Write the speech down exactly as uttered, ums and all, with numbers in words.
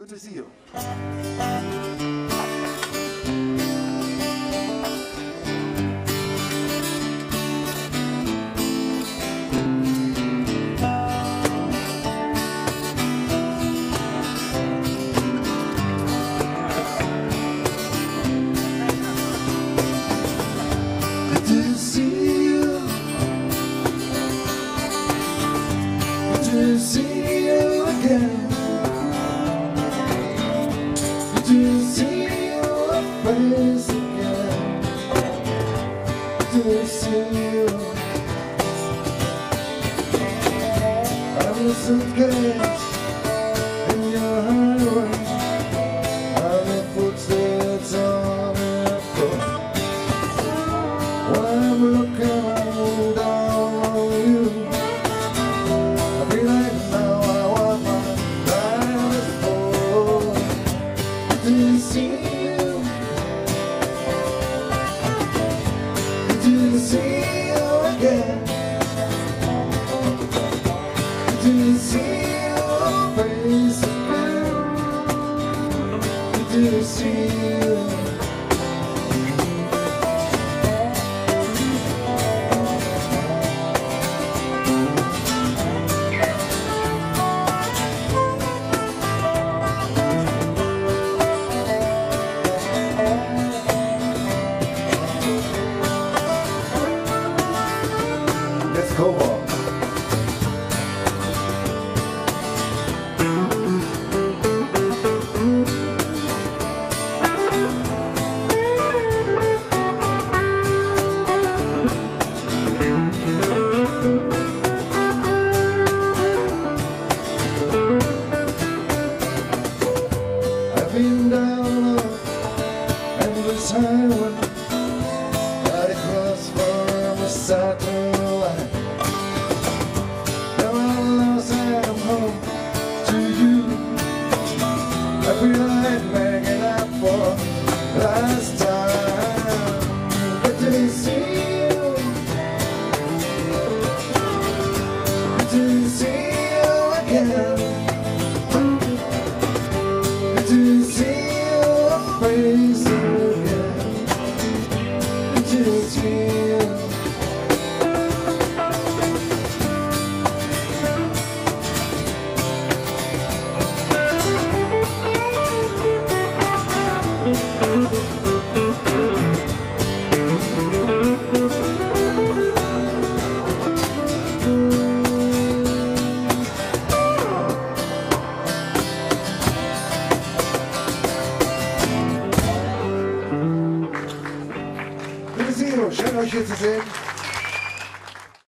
Good to see you. Good to see you. Good to see you again. Good to see your face again. Good to see you. I'm a suitcase in your highway. I'm a footsteps on the floor. When I'm looking down on you, I feel like now I want my life for. Good to see you. Good to see you again. Good to see your face again. Good to see you. Let's go on. I've been down an endless highway, right across from the Saturn line. Now I'm lost and I'm home to you. I feel like making up for last time. Good to see you. Good to see you again. Good to see your face again. Good to see you. Schön euch hier zu sehen.